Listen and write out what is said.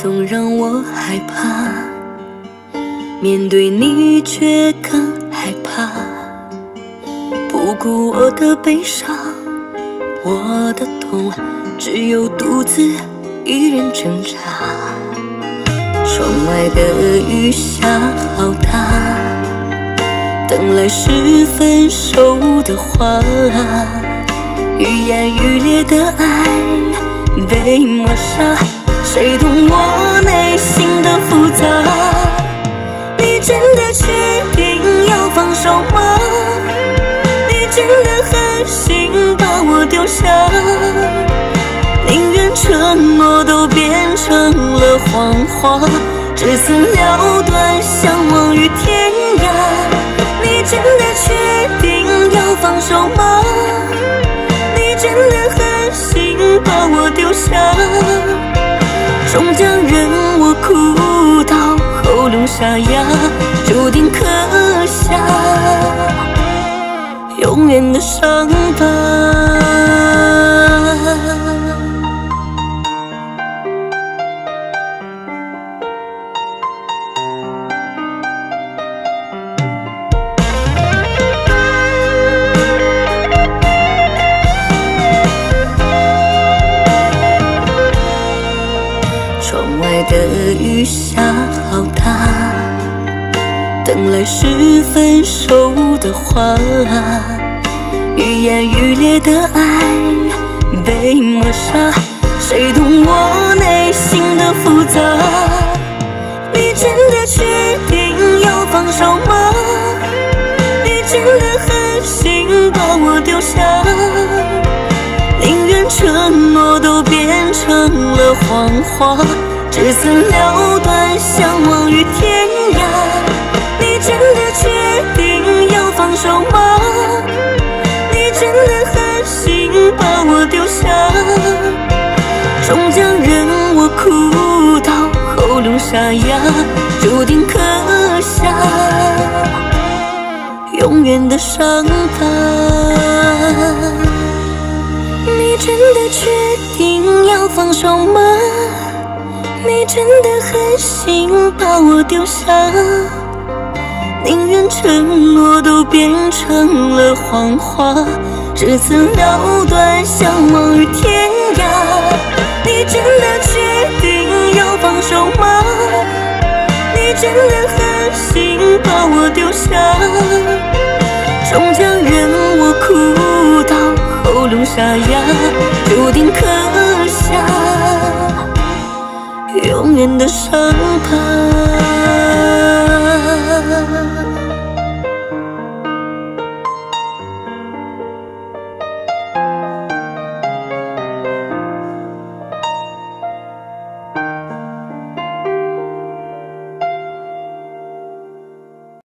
总让我害怕，面对你却更害怕。不顾我的悲伤，我的痛，只有独自一人挣扎。窗外的雨下好大，等来是分手的话。愈演愈烈的爱被抹杀，谁懂我内心的复杂？你真的确定要放手吗？你真的狠心把我丢下？宁愿承诺都变成了谎话，至此了断，相忘于天涯。你真的确定要放手吗？你真的狠心把我丢下，终将任我哭到喉咙沙哑，注定刻下永远的伤疤。窗外的雨下好大，等来是分手的话。愈演愈烈的爱被抹杀，谁懂我内心的复杂？你真的确定要放手吗？你真的狠心把我丢下？宁愿承诺都变成了谎话，至此了断，相忘于天涯。你真的确定要放手吗？你真的狠心把我丢下，终将任我哭到喉咙沙哑，注定刻下永远的伤疤。你真的确定要放手吗？你真的狠心把我丢下？宁愿承诺都变成了谎话，至此了断，相忘于天涯。你真的确定要放手吗？你真的狠心把我丢下，终将任我哭到喉咙沙哑，注定刻下永远的伤疤。